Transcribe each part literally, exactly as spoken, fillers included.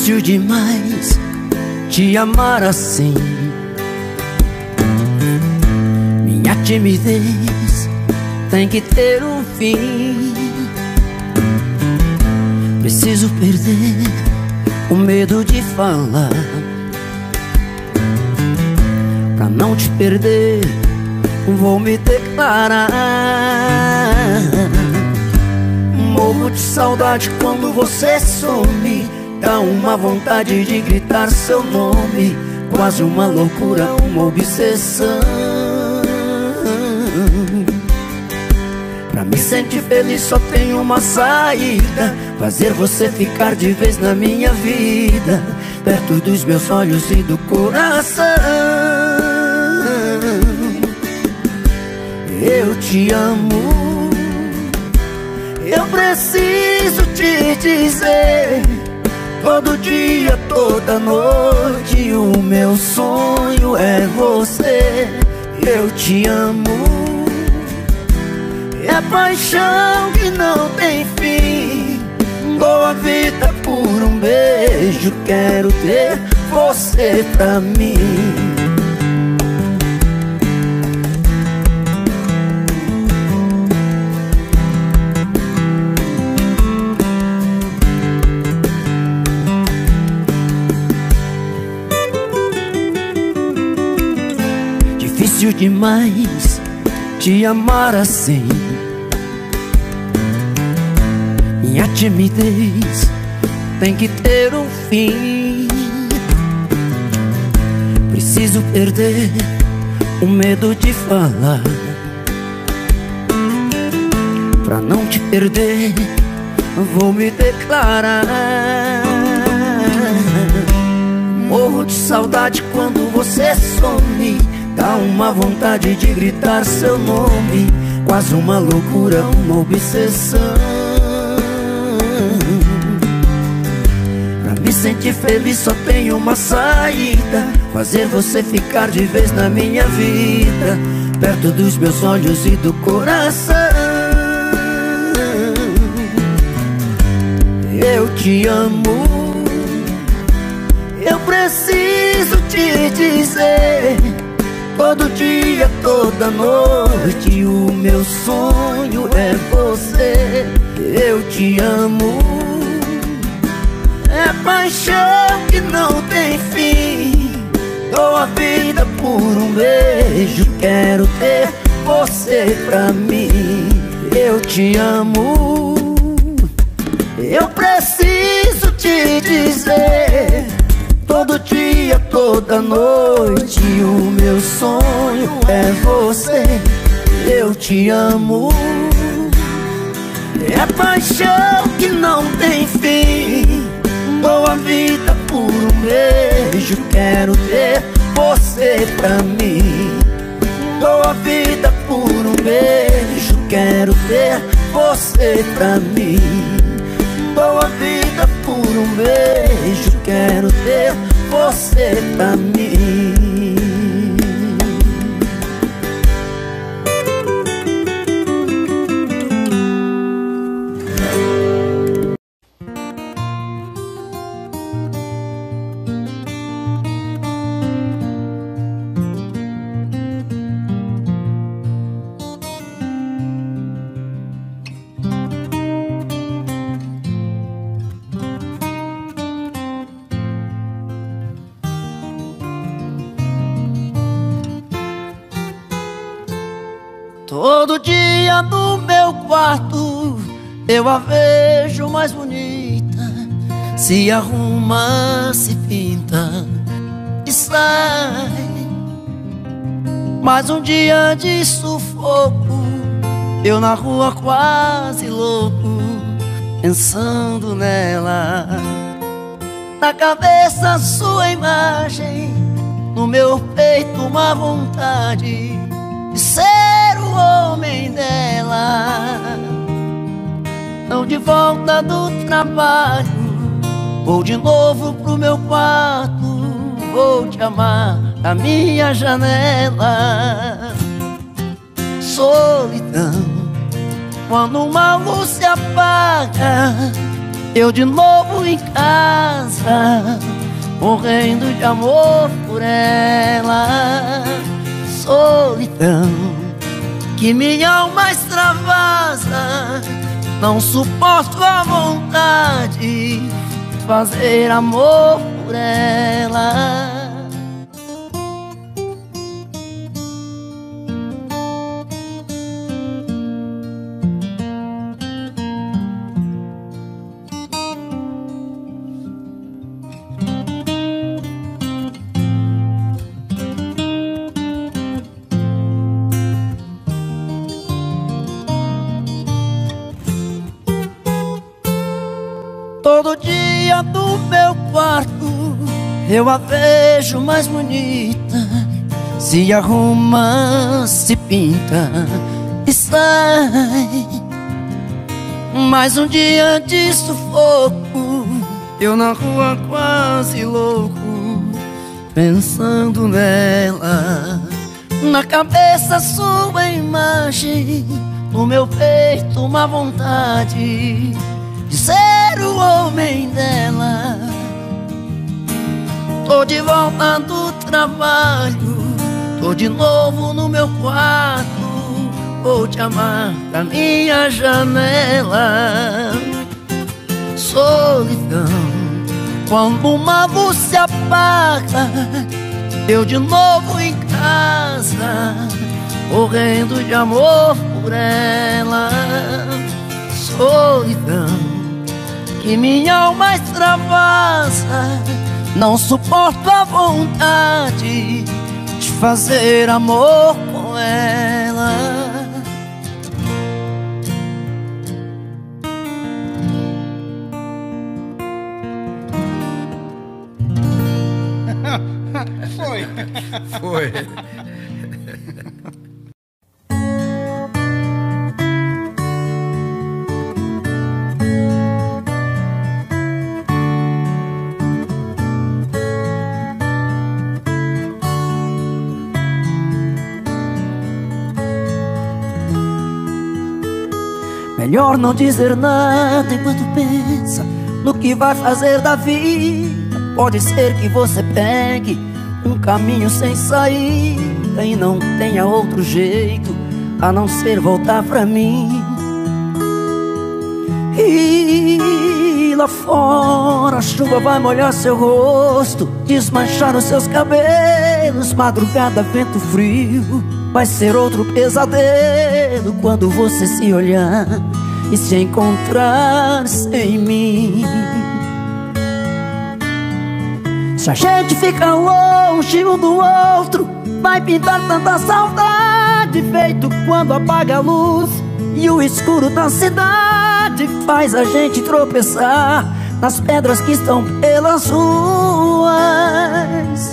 Difícil demais te amar assim. Minha timidez tem que ter um fim. Preciso perder o medo de falar, pra não te perder vou me declarar. Morro de saudade quando você some. Dá uma vontade de gritar seu nome, quase uma loucura, uma obsessão. Pra me sentir feliz só tem uma saída: fazer você ficar de vez na minha vida, perto dos meus olhos e do coração. Eu te amo, eu preciso te dizer. Todo dia, toda noite, o meu sonho é você. Eu te amo, é paixão que não tem fim. Dou a vida por um beijo, quero ter você pra mim. Difícil demais te amar assim. Minha timidez tem que ter um fim. Preciso perder o medo de falar, pra não te perder vou me declarar. Morro de saudade quando você some. Dá uma vontade de gritar seu nome, quase uma loucura, uma obsessão. Pra me sentir feliz só tem uma saída: fazer você ficar de vez na minha vida, perto dos meus olhos e do coração. Eu te amo, eu preciso te dizer. Todo dia, toda noite, o meu sonho é você. Eu te amo, é paixão que não tem fim. Dou a vida por um beijo, quero ter você pra mim. Eu te amo, eu preciso te dizer. Todo dia, toda noite, o meu sonho é você. Eu te amo, é paixão que não tem fim. Dou a vida por um beijo, quero ter você pra mim. Dou a vida por um beijo, quero ter você pra mim. Dou a vida por um beijo, quero ter você pra mim. Todo dia no meu quarto eu a vejo mais bonita. Se arruma, se pinta e sai. Mais um dia de sufoco, eu na rua quase louco, pensando nela. Na cabeça sua imagem, no meu peito uma vontade de ser o homem dela. Não de volta do trabalho, vou de novo pro meu quarto. Vou te amar da minha janela. Solidão, quando uma luz se apaga, eu de novo em casa. tropeçar, morrendo de amor por ela. Solidão que minha alma extravasa, não suporto a vontade de fazer amor por ela. Todo dia do meu quarto eu a vejo mais bonita, se arruma, se pinta e sai. Mais um dia de sufoco, eu na rua quase louco, pensando nela. Na cabeça sua imagem, no meu peito uma vontade de ser o homem dela. Tô de volta do trabalho, tô de novo no meu quarto, vou te amar da minha janela. Solidão, quando uma luz se apaga, eu de novo em casa, morrendo de amor por ela. Solidão que minha alma extravasa, não suporto a vontade de fazer amor com ela. Foi. Foi. Melhor não dizer nada enquanto pensa no que vai fazer da vida. Pode ser que você pegue um caminho sem saída e não tenha outro jeito a não ser voltar pra mim. E lá fora a chuva vai molhar seu rosto, desmanchar os seus cabelos. Madrugada, vento frio, vai ser outro pesadelo quando você se olhar e se encontrar sem mim. Se a gente fica longe um do outro, vai pintar tanta saudade, feito quando apaga a luz e o escuro da cidade faz a gente tropeçar nas pedras que estão pelas ruas.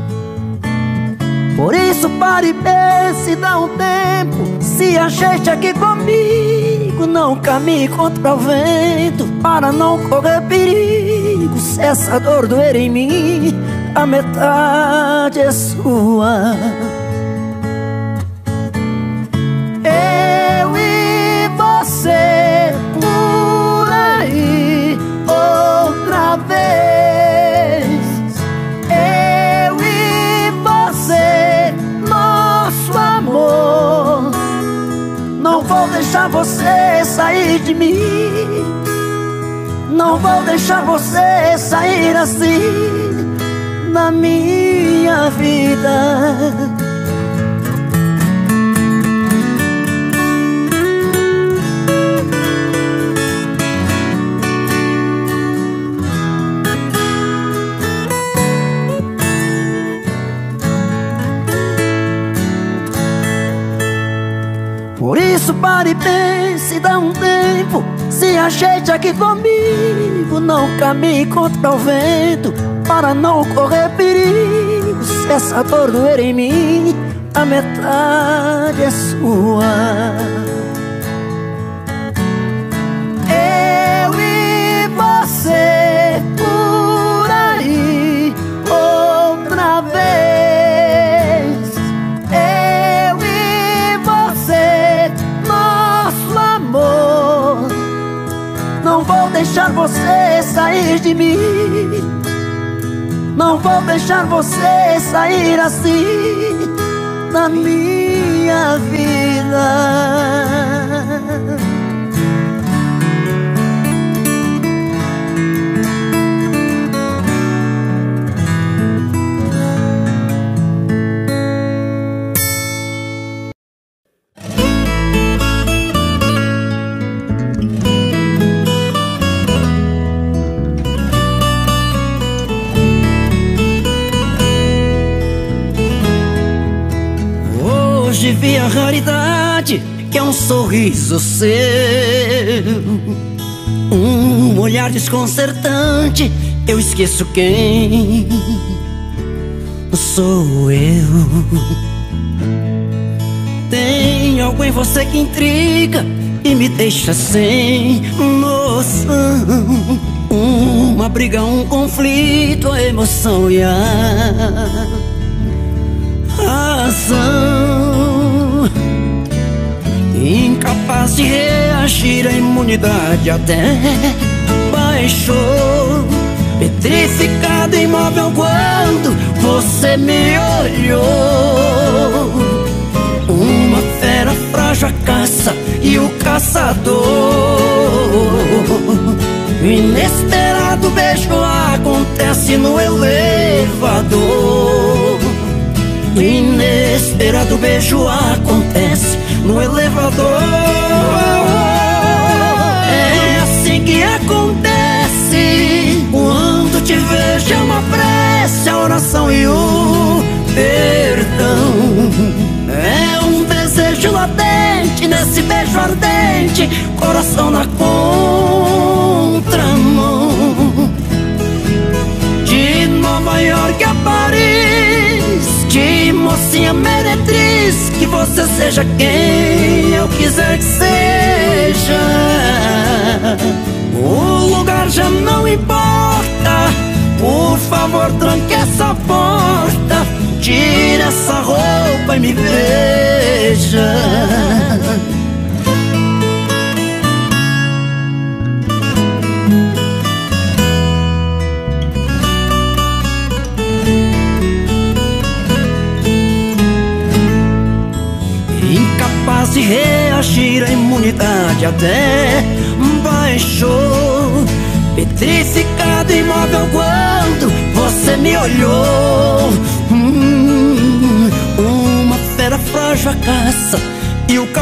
Por isso pare e pense, dá um tempo, se a gente aqui comigo, não caminhe contra o vento, para não correr perigo. Se essa dor doer em mim, a metade é sua. Eu e você por aí outra vez. Eu e você, nosso amor. Não vou deixar você sair de mim, não vou deixar você sair assim na minha vida. Por isso pare e pense, dá um tempo, se ajeite aqui comigo, não caminhe contra o vento, para não correr perigo. Se essa dor doer em mim, a metade é sua. Eu e você por aí outra vez. Eu e você, nosso amor. Não vou deixar você sair sair de mim. Não vou deixar você sair assim da minha vida. Hoje vi a raridade que é um sorriso seu, um olhar desconcertante. Eu esqueço quem sou eu. Tem algo em você que intriga e me deixa sem noção. Uma briga, um conflito, a emoção e a razão. Incapaz de reagir, a imunidade até baixou. Petrificado, imóvel quando você me olhou. Uma fera frágil a caça e o caçador. O inesperado beijo acontece no elevador. O inesperado beijo acontece no elevador. É assim que acontece quando te vejo. É uma prece, a oração e o perdão. É um desejo latente nesse beijo ardente, coração na contramão. De Nova York a Paris, de mocinha meretriz, que você seja quem eu quiser que seja. O lugar já não importa, por favor tranque essa porta, tire essa roupa e me veja. Incapaz de reagir, a imunidade até baixou. Petrificado, imóvel quando você me olhou. hum, Uma fera frágil a caça e o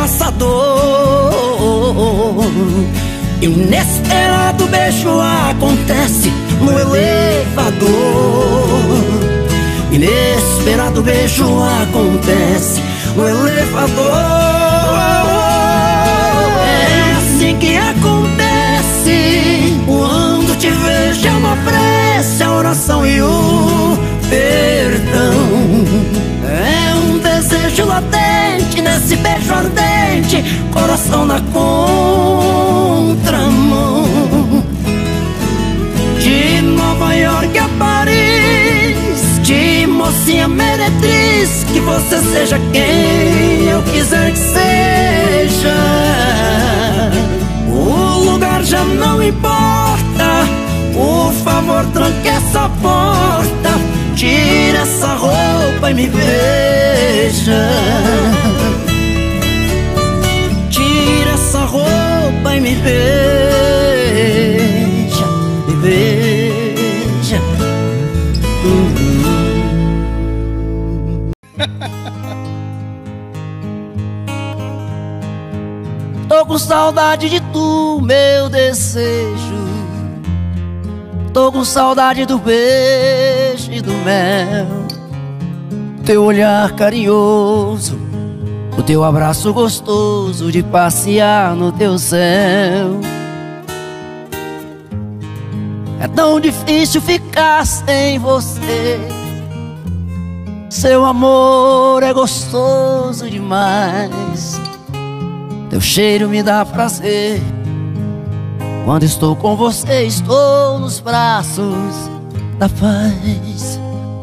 caçador. Inesperado beijo acontece no elevador. Inesperado beijo acontece no elevador. É assim que acontece quando te vejo. É uma prece, a oração e o perdão. É um desejo latente nesse beijo ardente, coração na contramão. De Nova York a Paris, de mocinha meretriz, que você seja quem eu quiser que seja. O lugar já não importa, por favor tranque essa porta, tire essa roupa e me veja. Tire essa roupa e me veja, me veja. Uhum. Tô com saudade de tu, meu desejo. Tô com saudade do beijo e do mel, teu olhar carinhoso, o teu abraço gostoso de passear no teu céu. É tão difícil ficar sem você, seu amor é gostoso demais. Teu cheiro me dá prazer, quando estou com você estou nos braços da paz.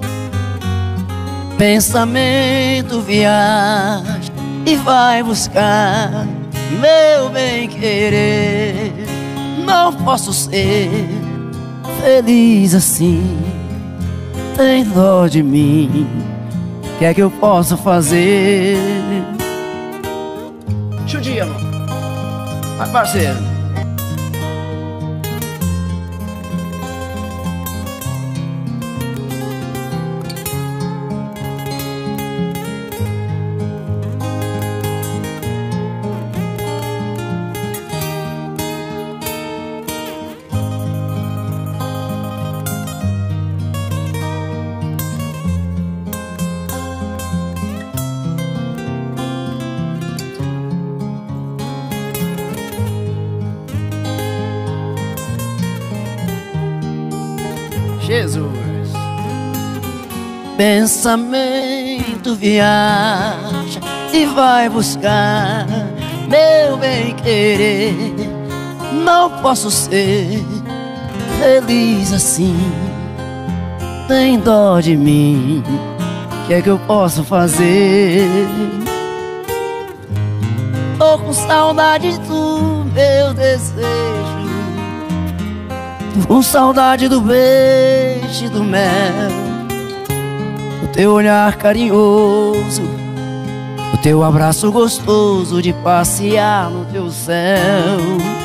Pensamento viaja e vai buscar meu bem querer. Não posso ser feliz assim. Tem dó de mim, o que é que eu posso fazer? Judia, mano. Vai, parceiro. Jesus. Pensamento viaja e vai buscar meu bem-querer. Não posso ser feliz assim. Tem dó de mim, o que é que eu posso fazer? Tô com saudade do meu desejo, com saudade do beijo e do mel, do teu olhar carinhoso, do teu abraço gostoso de passear no teu céu.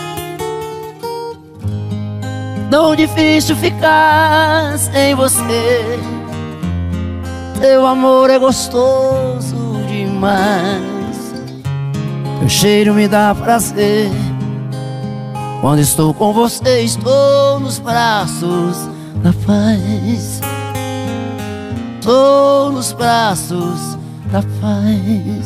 Tão difícil ficar sem você, teu amor é gostoso demais, teu cheiro me dá prazer. Quando estou com você, estou nos braços da paz. Estou nos braços da paz.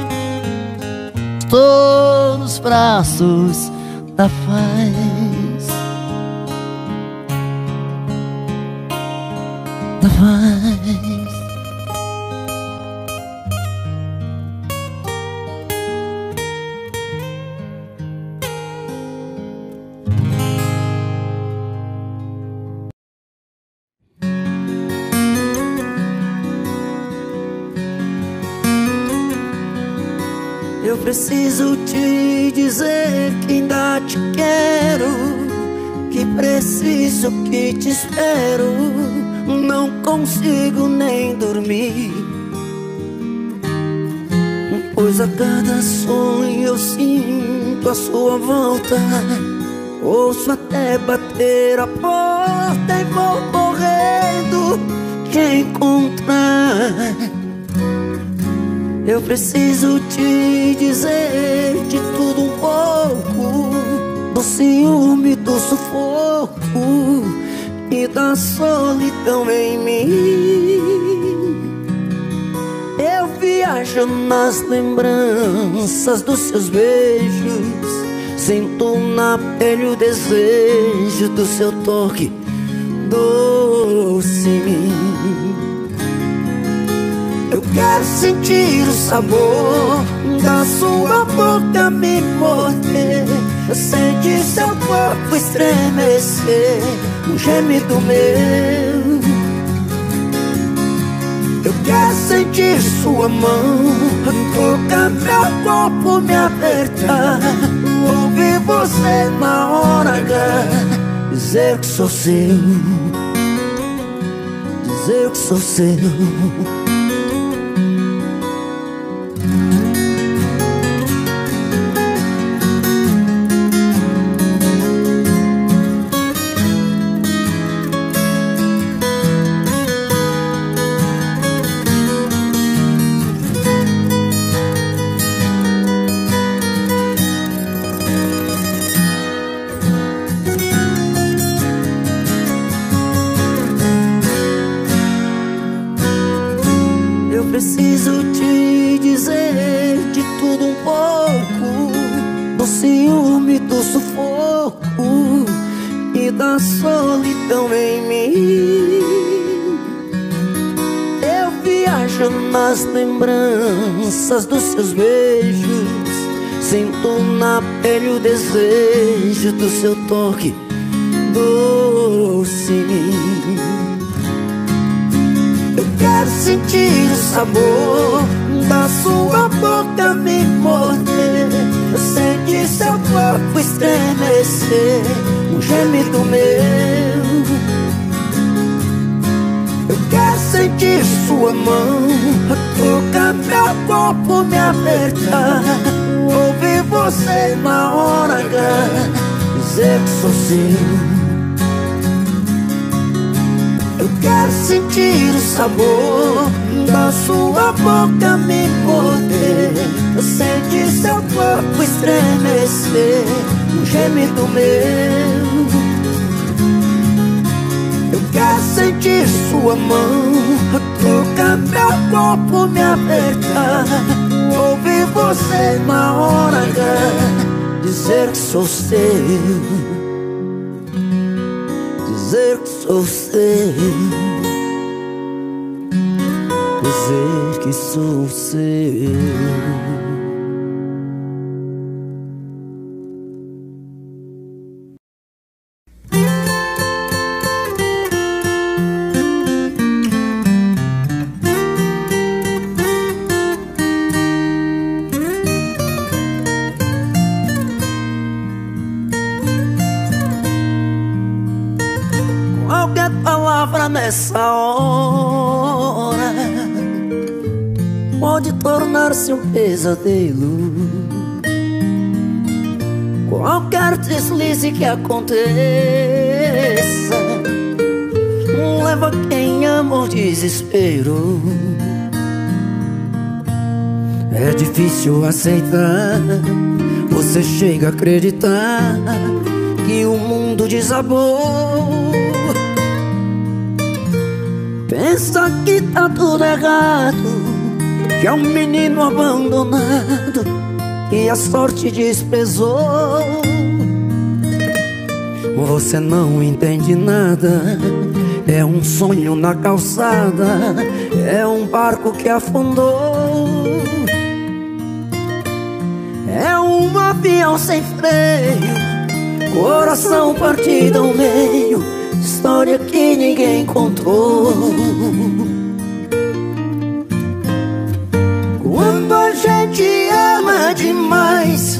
Estou nos braços da paz. Da paz. Eu preciso te dizer que ainda te quero, que preciso, que te espero. Não consigo nem dormir, pois a cada sonho eu sinto a sua volta. Ouço até bater a porta e vou morrendo te encontrar. Eu preciso te dizer de tudo um pouco, do ciúme, do sufoco e da solidão em mim. Eu viajo nas lembranças dos seus beijos, sinto na pele o desejo do seu toque doce em mim. Eu quero sentir o sabor da sua boca me morder, eu sentir seu corpo estremecer, um gemido meu. Eu quero sentir sua mão tocar meu corpo, me apertar, ouvir você na hora H, dizer que sou seu, dizer que sou seu. Preciso te dizer de tudo um pouco, do ciúme, do sufoco e da solidão em mim. Eu viajo nas lembranças dos seus beijos, sinto na pele o desejo do seu toque doce em mim. Eu quero sentir o sabor da sua boca me morder, eu sentir seu corpo estremecer, um gemido meu. mão a tocar meu corpo, me apertar, ouvir você na hora H dizer que sou seu. Eu quero sentir o sabor da sua boca me morder, eu sentir seu corpo estremecer, um gemido meu. Eu quero sentir sua mão tocar meu corpo, me apertar, ouvir você na hora H dizer que sou seu, dizer que sou seu, dizer que sou seu. Qualquer palavra nessa hora pode tornar-se um pesadelo. Qualquer deslize que aconteça leva quem ama ao desespero. É difícil aceitar, você chega a acreditar que o mundo desabou. Pensa que tá tudo errado, que é um menino abandonado que a sorte desprezou. Você não entende nada, é um sonho na calçada, é um barco que afundou, é um avião sem freio, coração partido ao meio, história que ninguém contou. Quando a gente ama demais,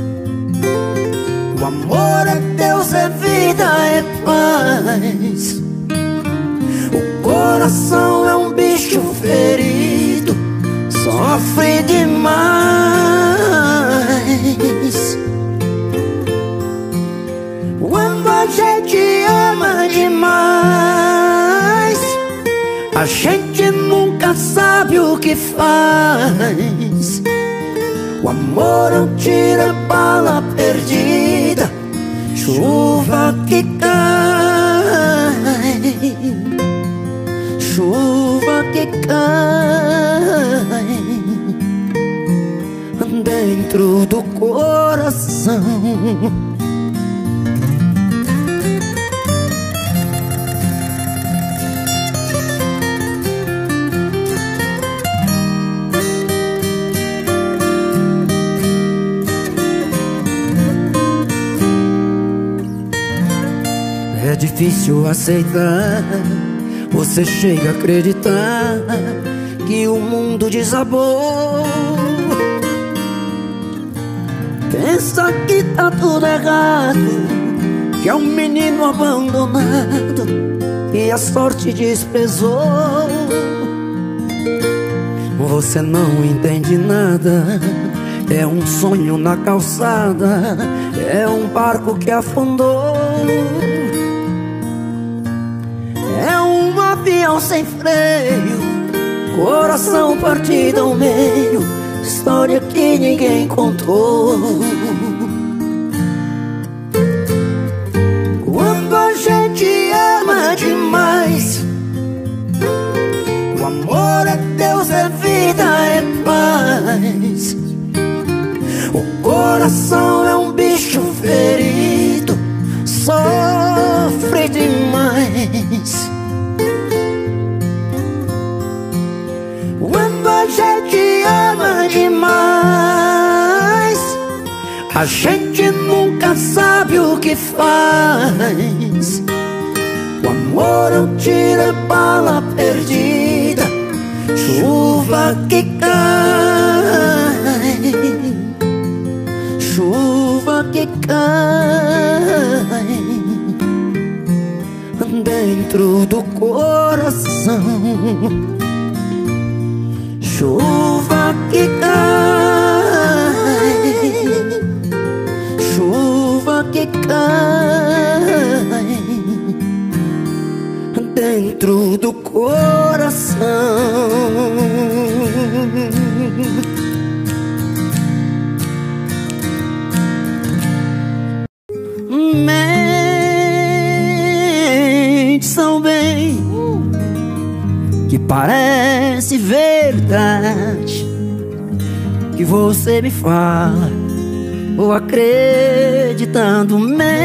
o amor é Deus, é vida, é paz. O coração é um bicho ferido, sofre demais. Quando a gente ama demais, a gente nunca sabe o que faz. O amor é um tiro, bala perdida, chuva que cai, chuva que cai dentro do coração. É difícil aceitar, você chega a acreditar que o mundo desabou. Pensa que tá tudo errado, que é um menino abandonado que a sorte desprezou. Você não entende nada, é um sonho na calçada, é um barco que afundou, é um avião sem freio, coração partido ao meio, história que ninguém contou. Quando a gente ama demais, o amor é Deus, é vida, é paz. O coração é um bicho ferido, sofre demais. Quando a gente ama demais, a gente nunca sabe o que faz. O amor é um tiro, é bala perdida, chuva que cai, chuva que cai dentro do coração. Chuva que cai, chuva que cai dentro do coração. Mentes tão bem que parece verdade que você me fala, vou acreditando.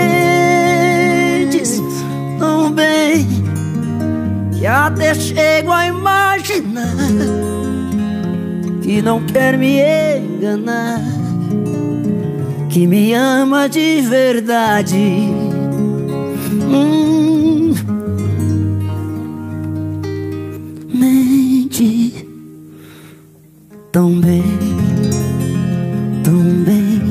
Mentes tão bem que até chego a imaginar que não quer me enganar, que me ama de verdade. hum. Mente tão bem, tão bem.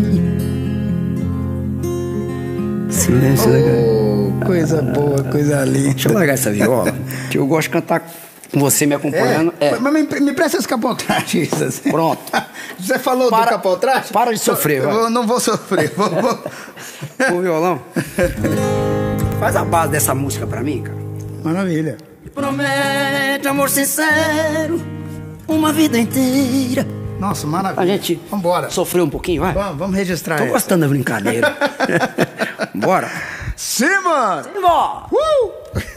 Silêncio legal. Oh, coisa boa, coisa linda. Deixa eu largar essa viola, que eu gosto de cantar com você me acompanhando. É, é. Mas me, me presta esse capotraste. Assim. Pronto. Você falou Para- do capotraste? para de sofrer, vai. Eu não vou sofrer. Vou, vou... O violão. Faz a base dessa música pra mim, cara. Maravilha. Promete amor sincero, uma vida inteira. Nossa, maravilha. A gente Vambora. sofreu um pouquinho, vai? Vamos, vamos registrar Tô essa. gostando da brincadeira. Bora. Sim, mano. Bora. Uh!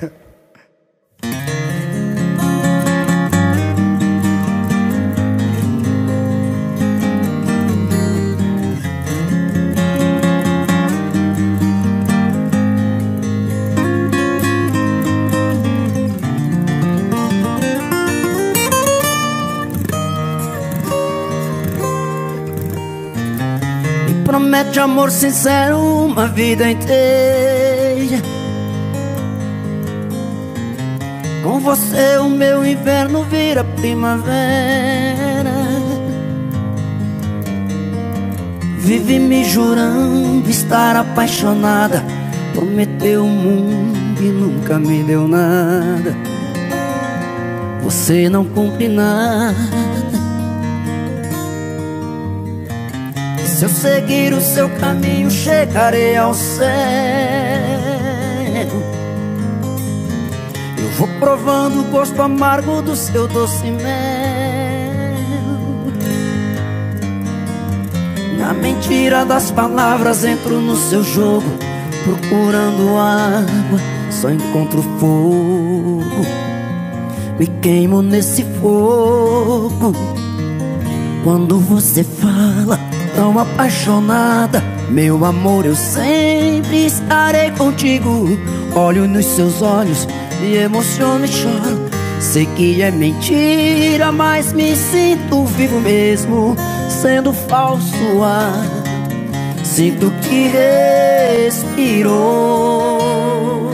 Promete amor sincero, uma vida inteira. Com você o meu inverno vira primavera. Vive me jurando estar apaixonada, prometeu o mundo e nunca me deu nada. Você não cumpre nada. Se eu seguir o seu caminho, chegarei ao céu. Eu vou provando o gosto amargo do seu doce mel. Na mentira das palavras entro no seu jogo, procurando água, só encontro fogo. Me queimo nesse fogo. Quando você fala tão apaixonada, meu amor, eu sempre estarei contigo. Olho nos seus olhos, me emociono e choro. Sei que é mentira, mas me sinto vivo mesmo, sendo falso ar. Sinto que respirou.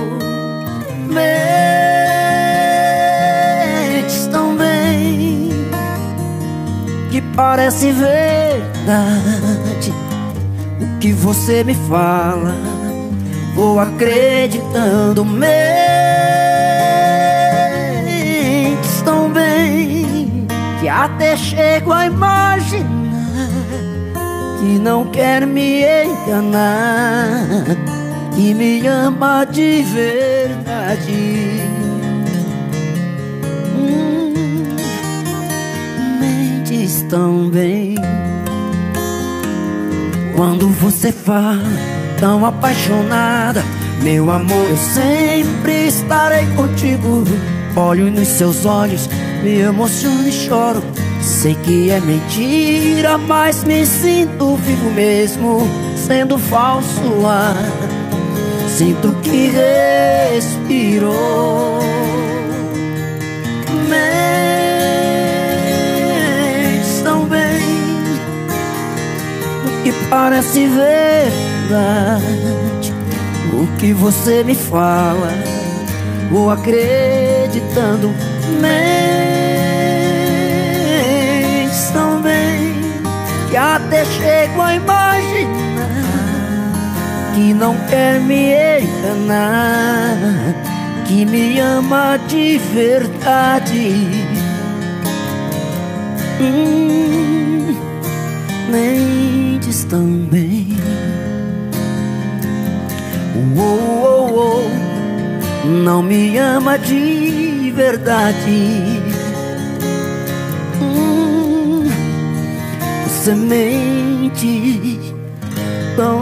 Mentes tão bem que parece verdade o que você me fala, vou acreditando. Mentes tão bem que até chego a imaginar que não quer me enganar, que me ama de verdade. Tão bem. Quando você fala tão apaixonada, meu amor, eu sempre estarei contigo. Olho nos seus olhos, me emociono e choro. Sei que é mentira, mas me sinto vivo mesmo, sendo falso ar. Sinto que respirou. Que parece verdade o que você me fala, vou acreditando. Mentes tão bem que até chego a imaginar que não quer me enganar, que me ama de verdade. hum, mentes também. Oh, oh, oh, não me ama de verdade. hum, Você mente tão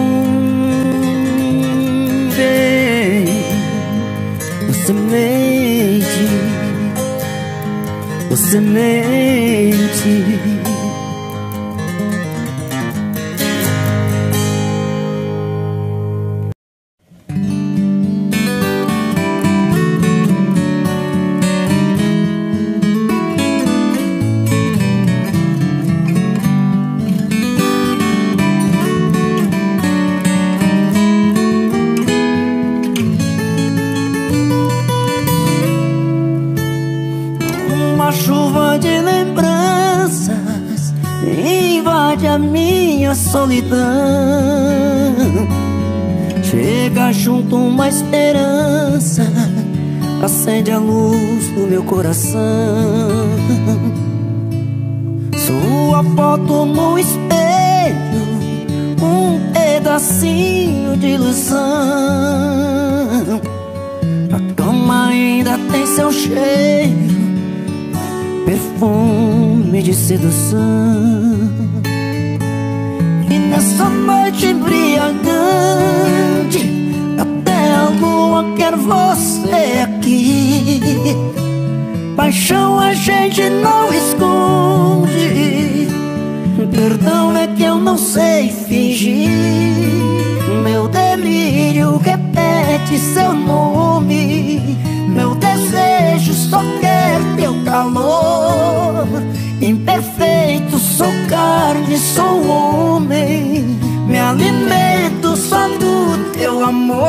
bem. Você mente, você mente. A minha solidão, chega junto uma esperança, acende a luz do meu coração. Sua foto no espelho, um pedacinho de ilusão. A cama ainda tem seu cheiro, perfume de sedução. E nessa noite embriagante, até a lua quer você aqui. Paixão a gente não esconde, perdão é que eu não sei fingir. Meu delírio repete seu nome, meu desejo só quer teu calor. Imperfeito, sou carne, sou homem, me alimento só do teu amor.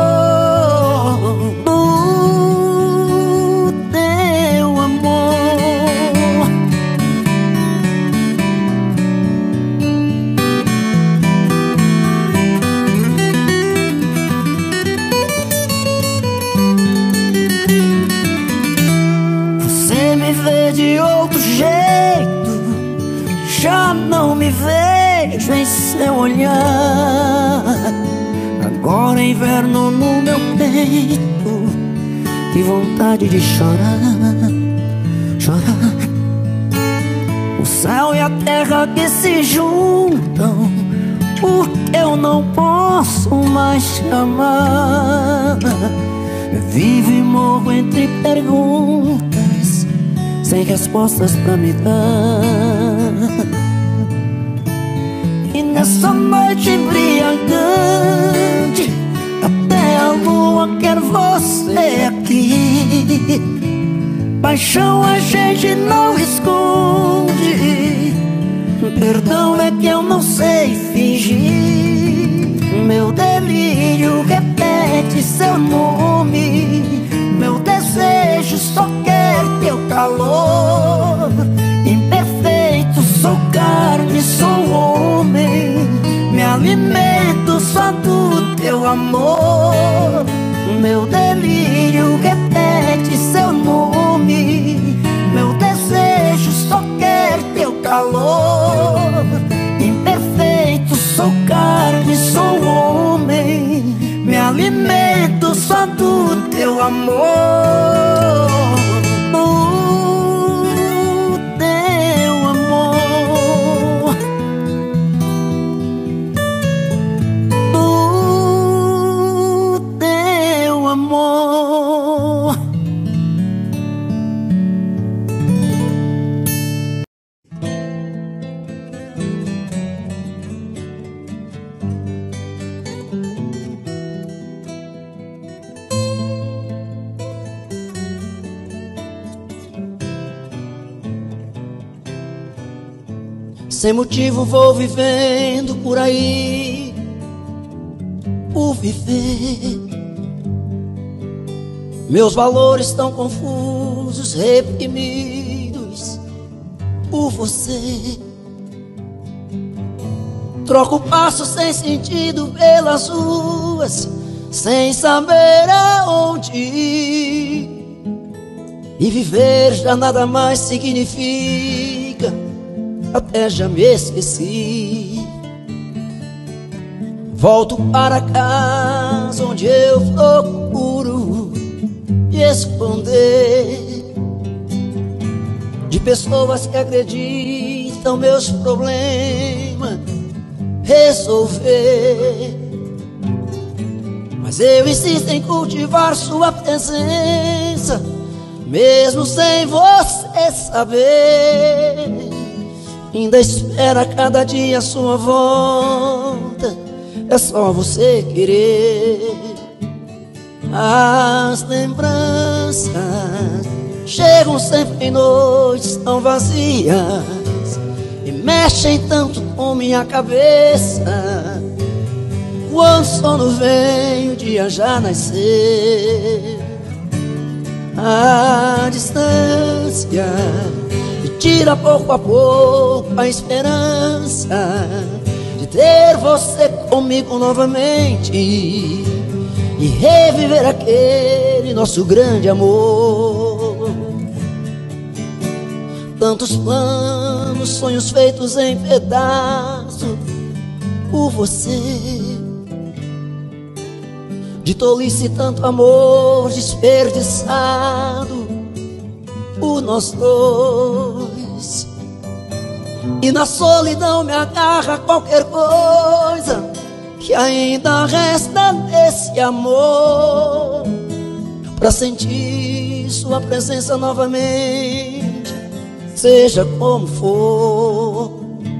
Do teu amor. Você me vê de outro jeito, já não me vejo em seu olhar. Agora inverno no meu peito, que vontade de chorar, chorar. O céu e a terra que se juntam, porque eu não posso mais te amar. Vivo e morro entre perguntas, sem respostas pra me dar. E nessa noite embriagante, até a lua quer você aqui. Paixão a gente não esconde, perdão é que eu não sei fingir. Meu delírio repete seu nome, meu desejo só quer teu calor. Imperfeito, sou carne, sou homem, me alimento só do teu amor. Meu delírio repete seu nome, meu desejo só quer teu calor. Imperfeito, sou carne, sou homem, me alimento só do teu amor. Do teu amor. Do teu amor. Sem motivo vou vivendo por aí, por viver. Meus valores estão confusos, reprimidos por você. Troco passo sem sentido pelas ruas, sem saber aonde ir. E viver já nada mais significa até já me esqueci. Volto para casa onde eu procuro me esconder de pessoas que acreditam meus problemas resolver. Mas eu insisto em cultivar sua presença, mesmo sem você saber. Ainda espera cada dia a sua volta, é só você querer. As lembranças chegam sempre em noites tão vazias e mexem tanto com minha cabeça. Quando o sono vem, o dia já nasceu. A distância me tira pouco a pouco a esperança de ter você comigo novamente e reviver aquele nosso grande amor. Tantos planos, sonhos feitos em pedaços por você. De tolice tanto amor desperdiçado por nós dois. E na solidão me agarra qualquer coisa que ainda resta desse amor, pra sentir sua presença novamente, seja como for.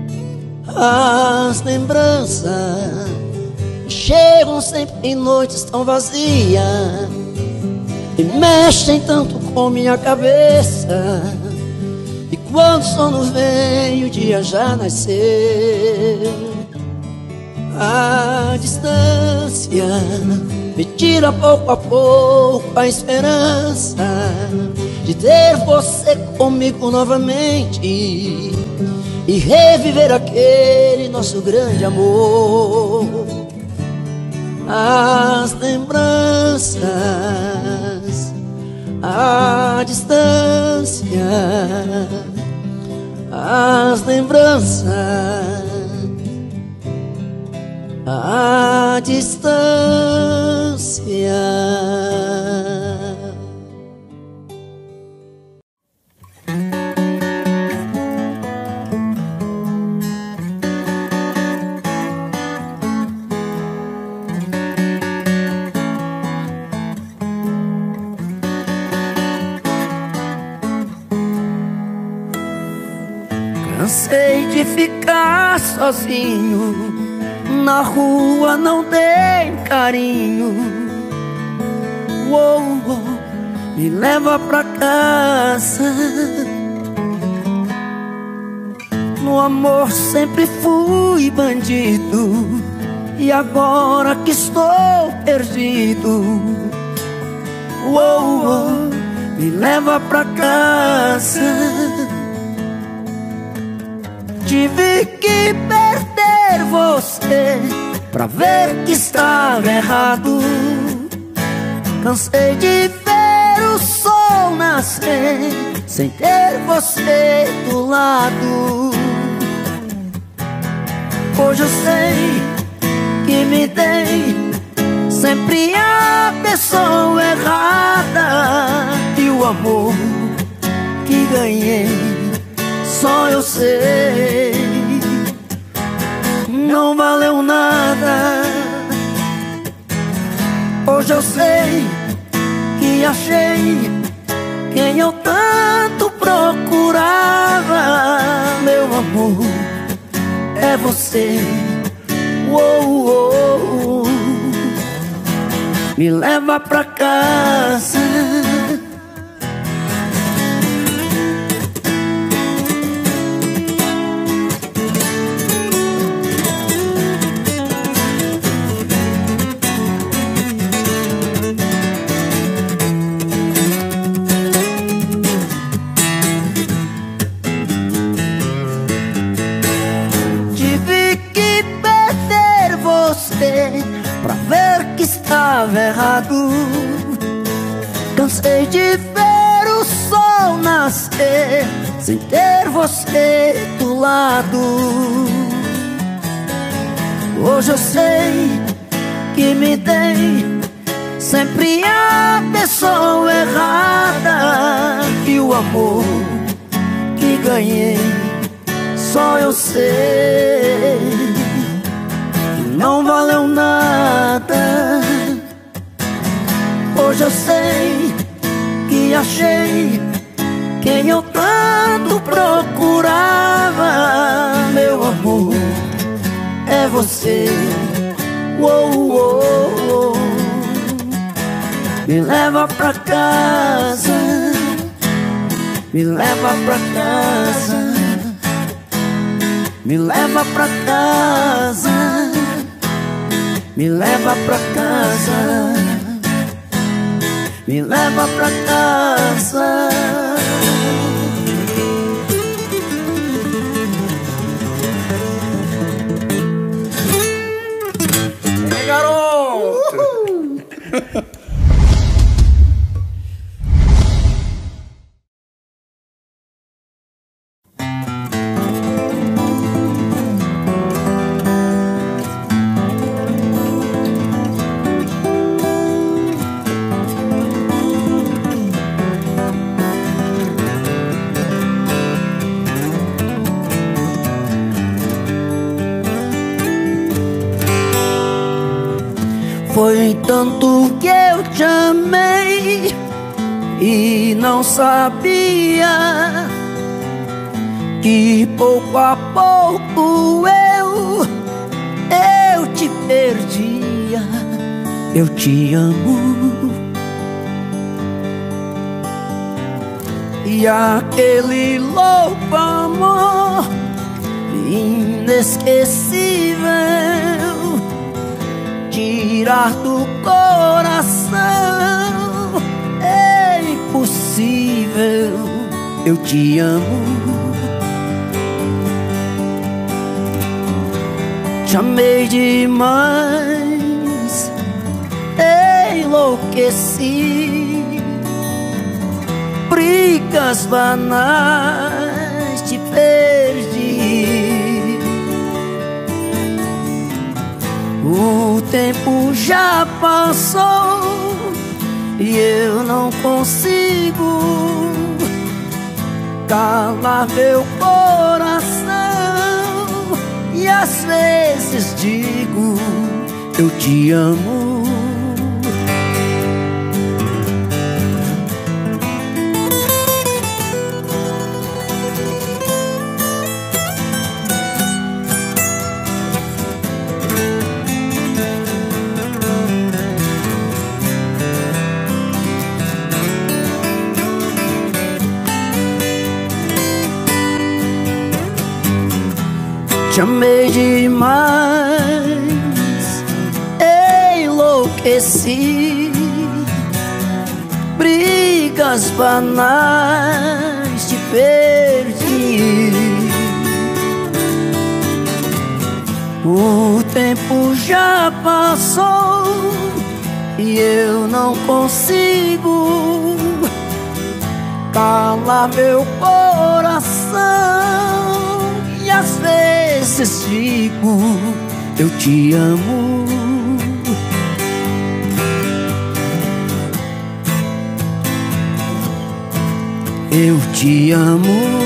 As lembranças chegam sempre em noites tão vazias e mexem tanto com minha cabeça. E quando o sono vem, o dia já nasceu. A distância me tira pouco a pouco a esperança de ter você comigo novamente e reviver aquele nosso grande amor. As lembranças, a distância, as lembranças, a distância. Cansei de ficar sozinho, na rua não tem carinho. Uou, uou, me leva pra casa. No amor sempre fui bandido e agora que estou perdido. Uou, uou, me leva pra casa. Tive que perder você pra ver que estava errado. Cansei de ver o sol nascer sem ter você do lado. Hoje eu sei que me dei sempre a pessoa errada, e o amor que ganhei só eu sei, não valeu nada. Hoje eu sei que achei quem eu tanto procurava. Meu amor, é você. Uou, uou, me leva pra casa. Pra ver que estava errado. Cansei de ver o o sol nascer sem ter você do lado. Hoje eu sei que me dei sempre a pessoa errada, que o amor que ganhei só eu sei que não valeu nada. Hoje eu sei que achei quem eu tanto procurava. Meu amor, é você. Uou, uou, uou. Me leva pra casa, me leva pra casa, me leva pra casa, me leva pra casa, me leva pra casa. É, garoto! Foi tanto que eu te amei e não sabia que pouco a pouco eu, eu te perdia. Eu te amo. E aquele louco amor inesquecível, tirar do coração é impossível. Eu te amo. Te amei demais, enlouqueci. Brigas banais te perdi. O tempo já passou e eu não consigo calar meu coração. E às vezes digo, eu te amo. Te amei demais, enlouqueci. Brigas banais te perdi. O tempo já passou e eu não consigo calar meu coração. E às vezes digo, eu te amo. Eu te amo.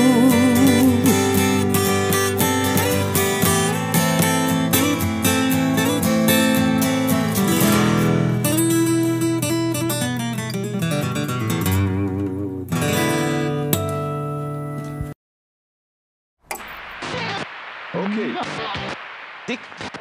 Okay. Dick.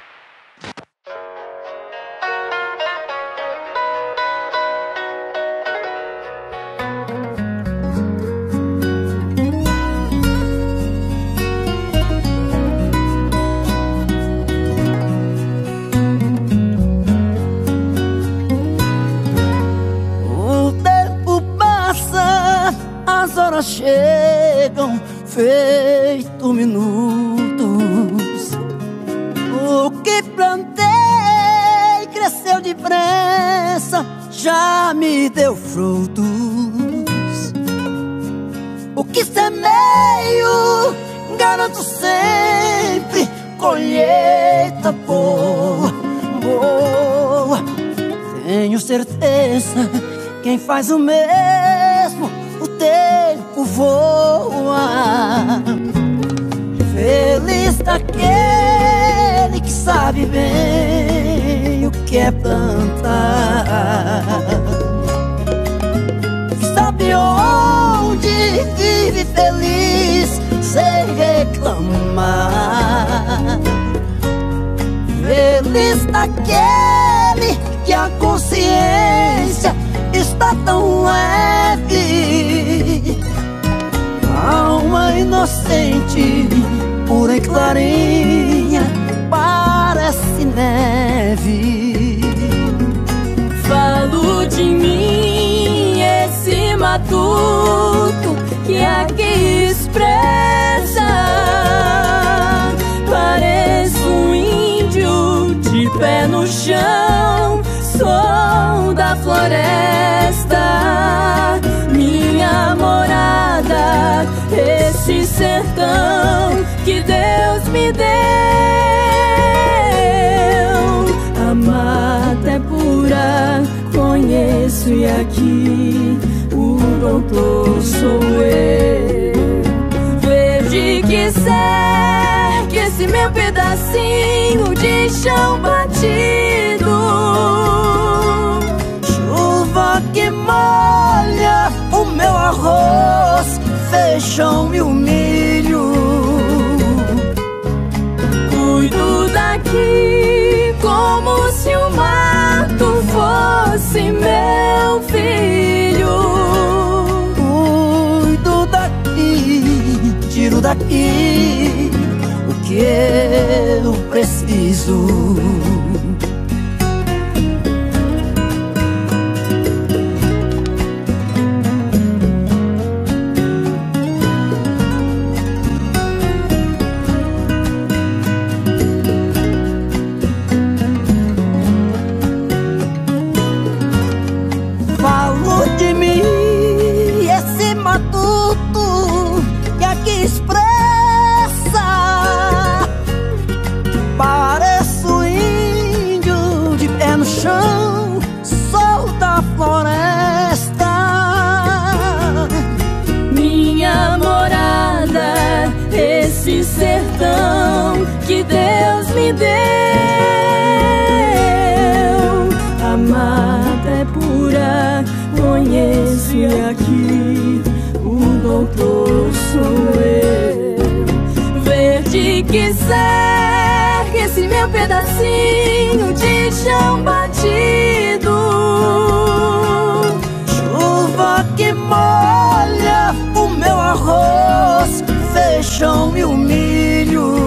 O tempo passa, as horas chegam, feito minutos. O que plantei cresceu depressa, já me deu frutos. garanto sempre colheita boa, boa. Tenho certeza, quem faz o mesmo, o tempo voa. Feliz daquele que sabe bem o que é plantar, que sabe onde vive feliz sem reclamar. Feliz daquele que a consciência está tão leve, alma inocente, pura e clarinha, parece neve. Falo de mim, esse matuto que aqui expressa. Pareço um índio de pé no chão, sou da floresta. Minha morada, esse sertão que Deus me deu. A mata é pura, conheço, e aqui o doutor sou eu. Verde que segue esse meu pedacinho de chão batido, chuva que molha o meu arroz, feijão e o milho. Cuido daqui como se o mato fosse meu filho. Cuido daqui, tiro daqui o que eu preciso. Sou da floresta. Minha morada, esse sertão que Deus me deu. A mata é pura, conheço, e aqui o doutor sou eu. Verde que cerca esse meu pedacinho de chão batido, chuva que molha o meu arroz, feijão e o milho.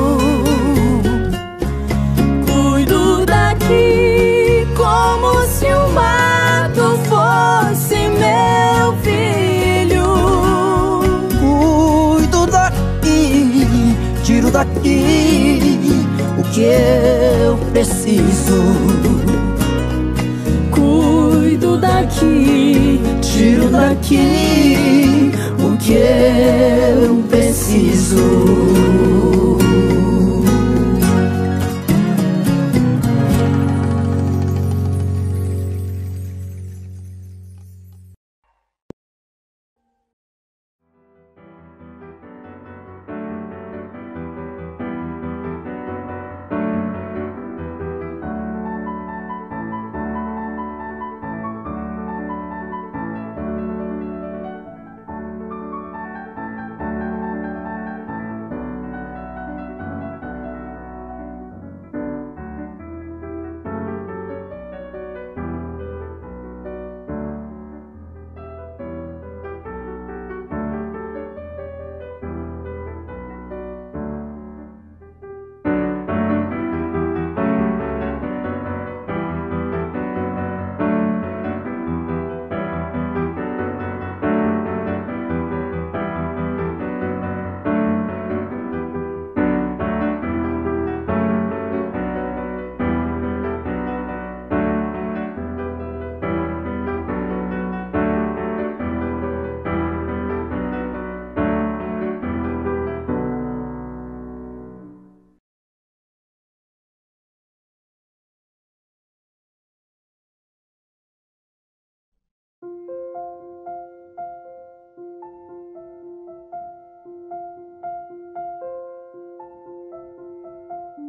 Cuido daqui como se o mato fosse meu filho. Cuido daqui, tiro daqui o que eu preciso. Cuido daqui, tiro daqui o que eu preciso.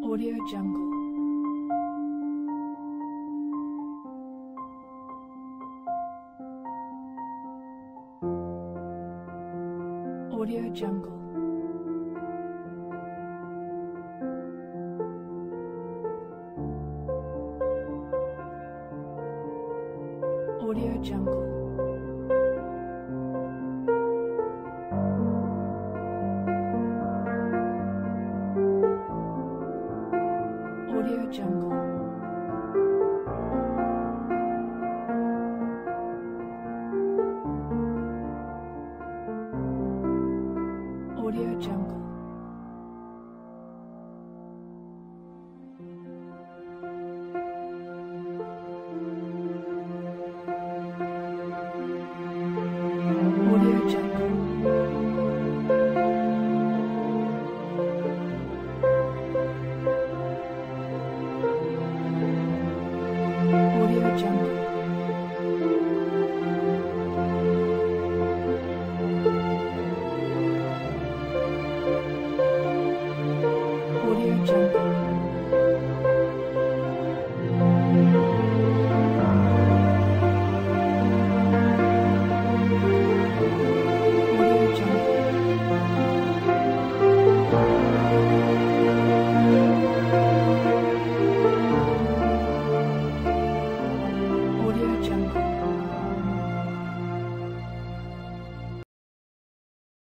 Audio Jungle. Audio Jungle. Audio Jungle. Audio Jungle. Audio Jungle.